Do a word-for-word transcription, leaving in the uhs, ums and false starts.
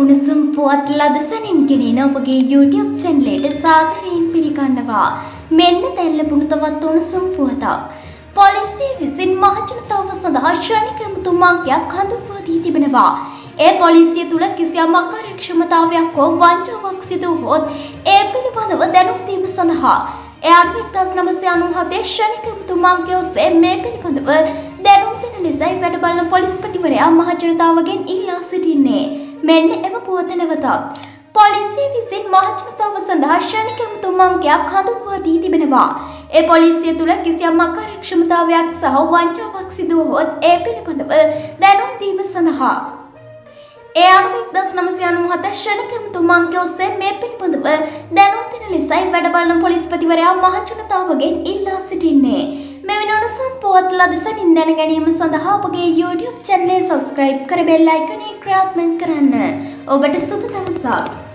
උණුසුම් පුවත් ලදසනින් ගෙනෙන ඔබගේ YouTube channel එකට සාදරයෙන් පිළිගන්නවා. මෙන්න දැල්ලපුණු තවත් උණුසුම් පුවතක්. පොලිසිය විසින් මහජනතාව සඳහා ශ්‍රණික මුතුමන්කයක් හඳුන්වා දී තිබෙනවා. ඒ පොලිසිය තුල කිසියම් අකාර්යක්ෂමතාවයක් හෝ වංචාවක් සිදු වුවහොත් ඒ පිළිබඳව දැනුම් දීම සඳහා ඒ අනුව එක්දහස් නවසිය අනූහතේ ශ්‍රණික මුතුමන්කය ඔස්සේ මේ පිළිබඳව දැනුම් දෙන ලෙසයි වැඩ බලන පොලිස්පතිවරයා මහජනතාවගෙන් ඉල්ලා සිටින්නේ. මෙන්න එම පුවත නැවතත්. පොලිසිය විසින් මහජනතාව සඳහා ශ්‍රණික මුතුමන්කයක් හඳුන්වා දී තිබෙනවා. ඒ පොලිසිය තුල කිසියම් අකාර්යක්ෂමතාවයක් සහ වංචාවක් සිදු වුවහොත් ඒ පිළිබඳව දැනුම් දීම සඳහා ඒ අනුව එක්දහස් නවසිය අනූහතේ ශ්‍රණික මුතුමන්කය ඔස්සේ මේ පිළිබඳව දැනුම් දෙන ලෙසයි වැඩ බලන පොලිස්පතිවරයා මහජනතාවගෙන් ඉල්ලා සිටින්නේ. මෙවැනි උණුසුම් පුවත් ලදසනින් දැන ගැනීම සඳහා අපගේ YouTube channel එක subscribe කර bell icon එක ක්‍රියාත්මක කරන්න. ඔබට සුබ දවසක්.